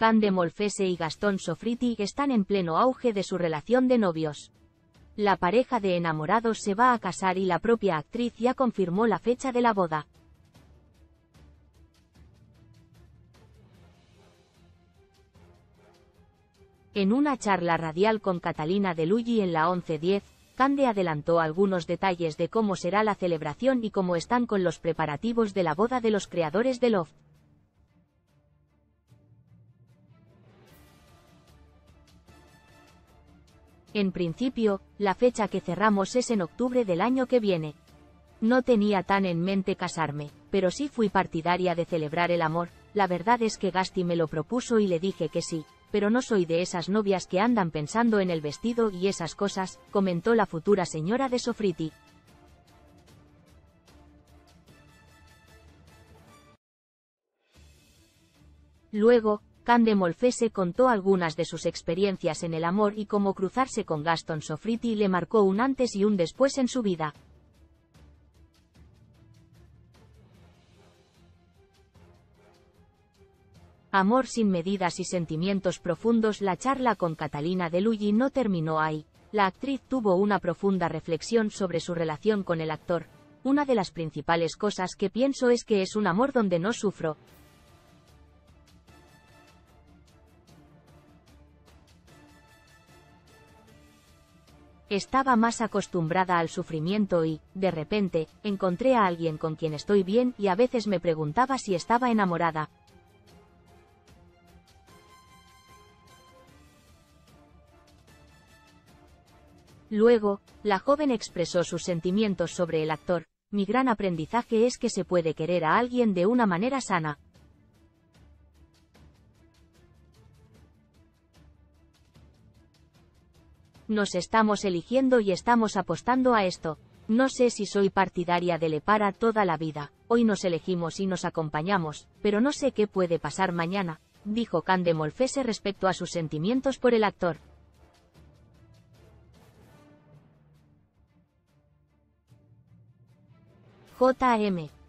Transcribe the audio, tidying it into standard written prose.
Cande Molfese y Gastón Sofriti están en pleno auge de su relación de novios. La pareja de enamorados se va a casar y la propia actriz ya confirmó la fecha de la boda. En una charla radial con Catalina De Luggi en la 11:10, Cande adelantó algunos detalles de cómo será la celebración y cómo están con los preparativos de la boda de los creadores de Loft. En principio, la fecha que cerramos es en octubre del año que viene. No tenía tan en mente casarme, pero sí fui partidaria de celebrar el amor. La verdad es que Gasti me lo propuso y le dije que sí, pero no soy de esas novias que andan pensando en el vestido y esas cosas, comentó la futura señora de Sofriti. Luego, Cande Molfese contó algunas de sus experiencias en el amor y cómo cruzarse con Gastón Sofriti le marcó un antes y un después en su vida. Amor sin medidas y sentimientos profundos. La charla con Catalina De Luggi no terminó ahí. La actriz tuvo una profunda reflexión sobre su relación con el actor. Una de las principales cosas que pienso es que es un amor donde no sufro. Estaba más acostumbrada al sufrimiento y, de repente, encontré a alguien con quien estoy bien y a veces me preguntaba si estaba enamorada. Luego, la joven expresó sus sentimientos sobre el actor. Mi gran aprendizaje es que se puede querer a alguien de una manera sana. Nos estamos eligiendo y estamos apostando a esto. No sé si soy partidaria de Le para toda la vida. Hoy nos elegimos y nos acompañamos, pero no sé qué puede pasar mañana, dijo Cande Molfese respecto a sus sentimientos por el actor. J.M.